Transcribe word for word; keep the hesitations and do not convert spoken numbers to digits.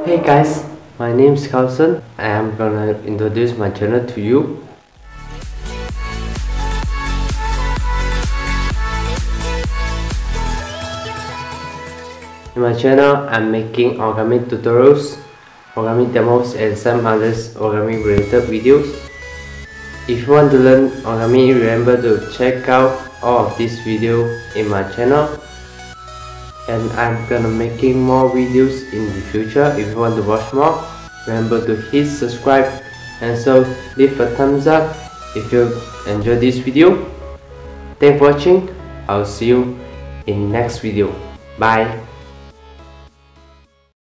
Hey guys, my name is Carlson. I am gonna introduce my channel to you. In my channel, I'm making origami tutorials, origami demos, and some others origami related videos. If you want to learn origami, remember to check out all of these videos in my channel. And I'm gonna making more videos in the future. If you want to watch more, remember to hit subscribe and so leave a thumbs up if you enjoyed this video. Thanks for watching. I'll see you in next video. Bye.